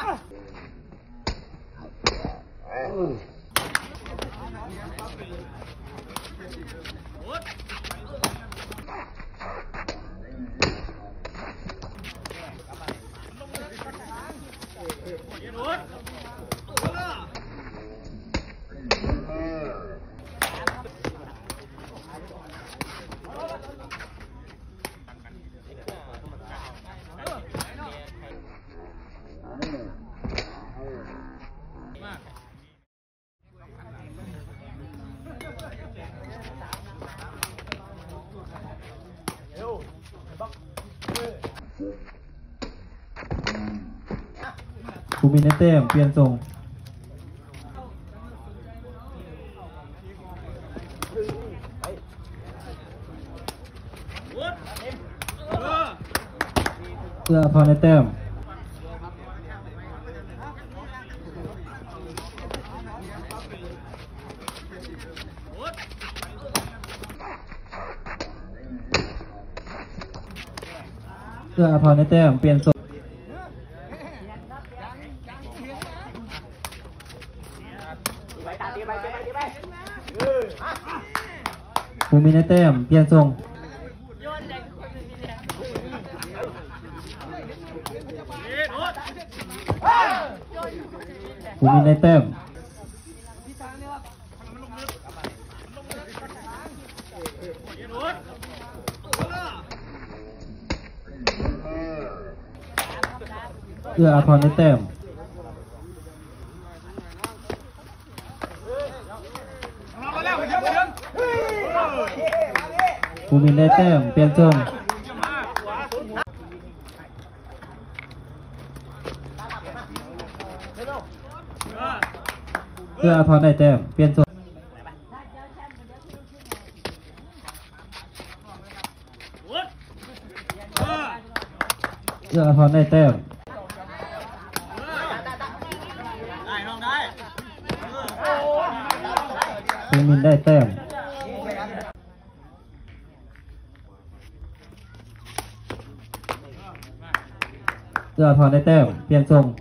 ภูมินได้แต้มเปลี่ยนทรงเอื้ออาภรได้แต้มเอื้ออาภรได้แต้มเปลี่ยนทรงภูมินได้แต้มเปลี่ยนทรงภูมินได้แต้มเอื้ออาภรได้แต้มภูมินได้แต้มเปลี่ยนทรงเอื้ออาภรได้แต้มเปลี่ยนทรงเอื้ออาภรได้แต้มภูมินได้แต้มเอื้ออาภรได้แต้มเปลี่ยนทรง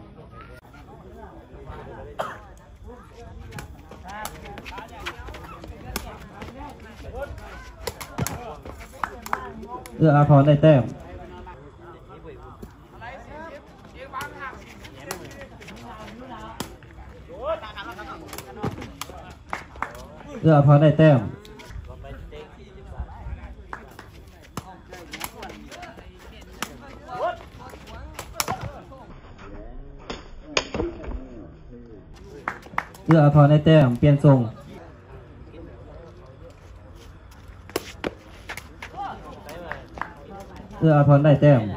เอื้ออาภรได้แต้มเอื้ออาภรได้แต้มเอื้ออาภรได้แต้มเปลี่ยนทรงเอื้ออาภรได้แต้ม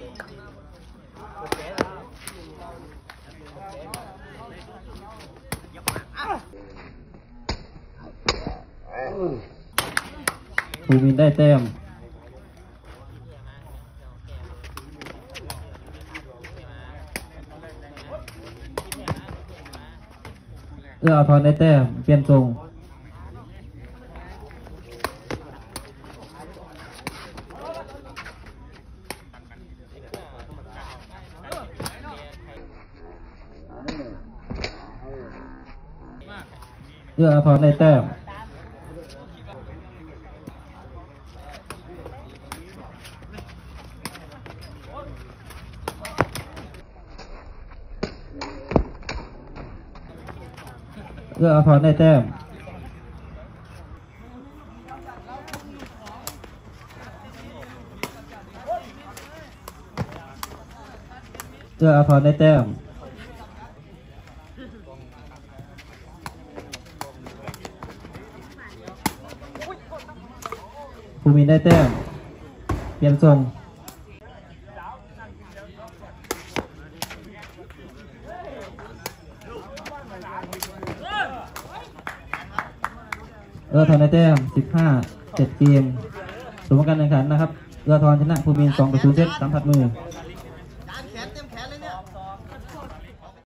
ภูมินได้แต้มเอื้ออาภรได้แต้มเปลี่ยนทรงเอื้ออาภรได้แต้มเอื้ออาภรได้แต้มเอื้ออาภรได้แต้มภูมินได้แต้มเปลี่ยนทรงเอื้ออาภรได้แต้ม15 7 เกมสมการแข่งขันนะครับเอื้ออาภรชนะภูมิน2-0 เซตสัมผัสมือ